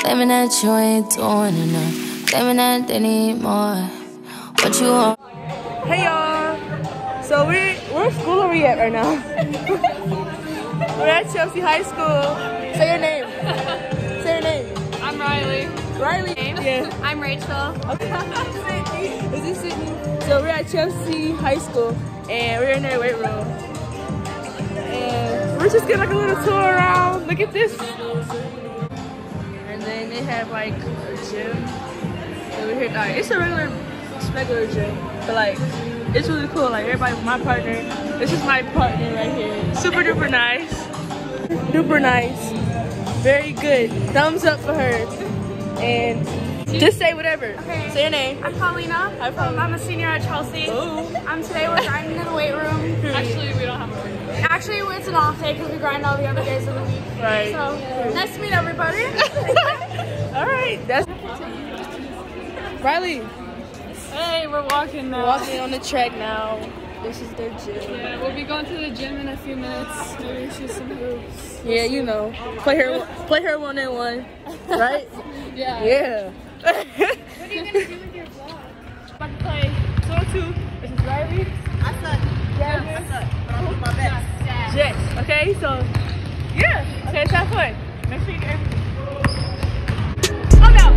claiming that you ain't doing enough, claiming that they need more. What you want? Hey y'all, so where school are we at right now? We're at Chelsea High School. Say your name. Say your name. I'm Riley. Riley? Yeah. I'm Rachel. Okay. Is this Sydney? So we're at Chelsea High School and we're in their weight room. And we're just getting like a little tour around. Look at this. And then they have like a gym over here. Like, it's a regular gym, but like it's really cool. Like everybody, my partner. This is my partner right here. Super duper nice. Super nice. Very good. Thumbs up for her. And just say whatever. Okay. Say your name. I'm Paulina. Hi, Paulina. I'm a senior at Chelsea. Ooh. Today we're grinding in the weight room. Actually, we don't have a weight room. Actually, it's an off day because we grind all the other days of the week. Right. So, nice to meet everybody. All right. That's Riley. Hey, we're walking now. We're walking on the track now. This is their gym. Yeah, we'll be going to the gym in a few minutes. Maybe shoot some hoops. Yeah, you know. Play her 1-on-1, right? Yeah. Yeah. What are you gonna do with your vlog? I'm about to play Solo 2. This is Riley. I suck. Yeah, I suck. But I hope my best. Jets. Okay, so yeah. Okay, let's have fun. Make sure you get everything. Oh no!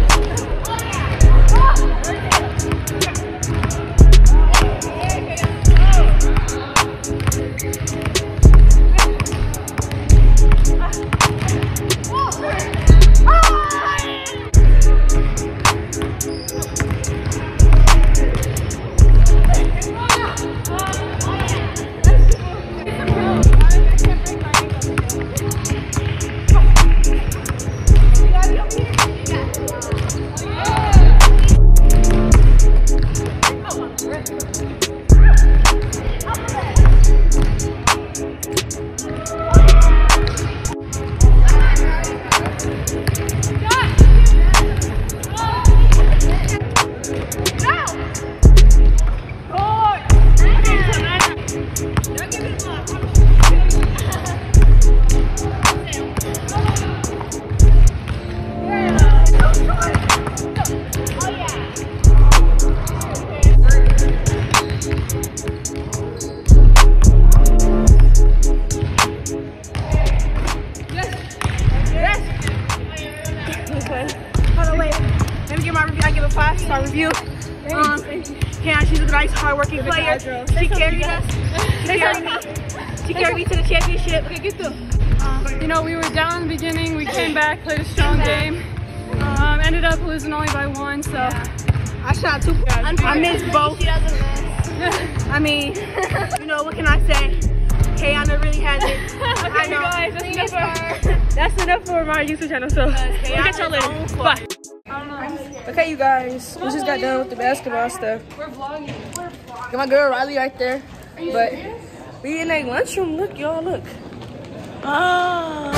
Our review. Yeah, she's a nice, hardworking player. She carried us. She carried me to the championship. You know, we were down in the beginning. We came back, played a strong game. Ended up losing only by 1. So I shot 2. I missed both. She doesn't miss. I mean, you know, what can I say? Kayana really has it. Okay, I know. guys, That's enough for my YouTube channel. So we'll catch y'all later. Bye. Okay, you guys, we just got done with the basketball stuff. We're vlogging. Got my girl Riley right there. But we in a lunchroom. Look, y'all, look. Oh.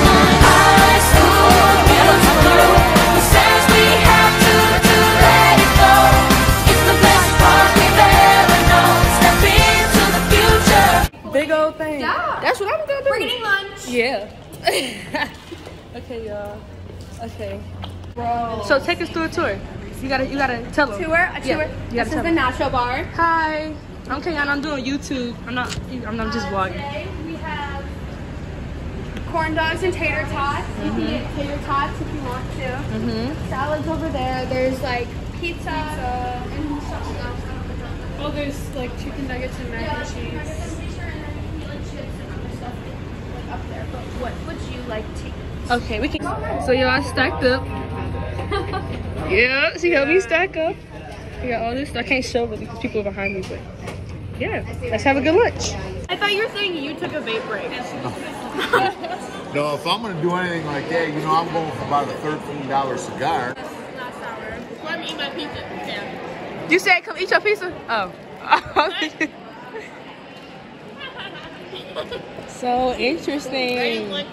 Big old thing. Yeah. That's what I'm gonna do. We're getting lunch. Yeah. Okay, y'all. Okay. Bro. So take us through a tour. You gotta tell them. Tour? A tour? Yeah, This is the Nacho Bar. Hi. I'm Kayana. I'm doing YouTube. I'm not just vlogging. Today we have corn dogs and tater tots. You can get tater tots if you want to. Salads over there. There's like pizza and something else. Oh, there's like chicken nuggets and mac and cheese. Up there, but what would you like to eat? Okay, we can. So y'all stacked up. Yeah, she helped me stack up. We got all this. I can't show it because people are behind me, but yeah, let's have a good lunch. I thought you were saying you took a vape break. No, if I'm gonna do anything like that, you know, I'm going for about a $13 cigar. Not sour. Let me eat my pizza. Yeah. You said come eat your pizza? Oh. So interesting. Everyone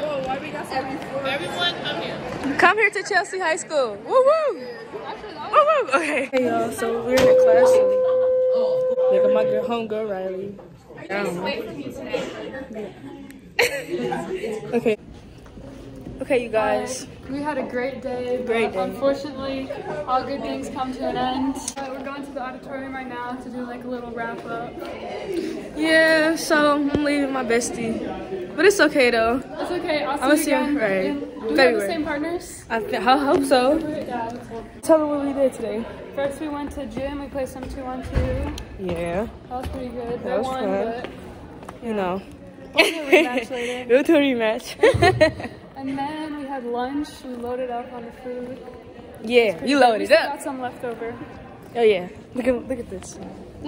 come here. Come here to Chelsea High School. Woo woo. Woo woo. Okay. Hey y'all, so we're in the classroom. Look at my girl, homegirl Riley. Wait for me today. Okay. Okay, you guys. We had a great day. Great day. Unfortunately, all good things come to an end. We're going to the auditorium right now to do like a little wrap up. Yeah, so I'm leaving my bestie. But it's okay though. It's okay. I'll see you again. Right. Do we have the same partners? I hope so. Yeah. Tell them what we did today. First we went to gym. We played some 2-on-2. Yeah. That was pretty good. That was fun. But you know. We'll do a rematch later. We'll do a rematch. And then we had lunch. We loaded up on the food. Yeah, you loaded We still up. got some left over. Oh yeah. Look at this.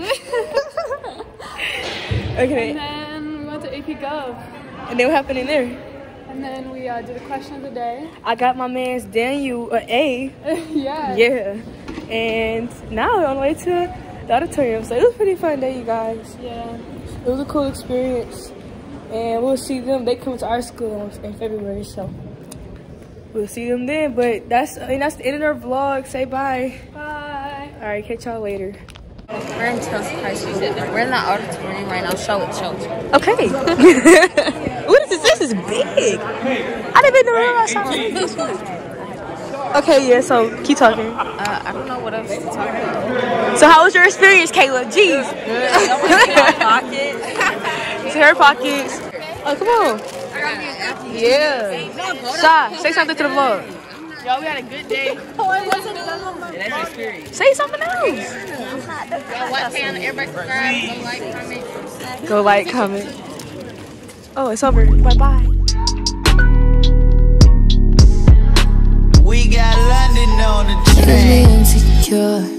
Okay. And then we went to AP Gov. And then what happened in there? And then we did a question of the day. I got my man's Daniel an A. Yeah. Yeah. And now we're on the way to the auditorium. So it was a pretty fun day, you guys. Yeah. It was a cool experience. And we'll see them. They come to our school in February, so we'll see them then. But that's the end of our vlog. Say bye. Bye. All right, catch y'all later. We're in Chelsea High School. We're in the auditorium right now. Show it. Okay. What is this? This is big. I didn't even know outside. Okay, yeah, so keep talking. I don't know what else to talk about. So how was your experience, Kayla? Jeez. Pockets. See her pockets. Oh, come on. Yeah. Shy, say something to the vlog. Y'all, we had a good day. That's experience. Say something else. What channel? Everybody subscribe. Go like, comment. Go like, comment. Oh, it's over. Bye-bye. We got London on the train. Insecure.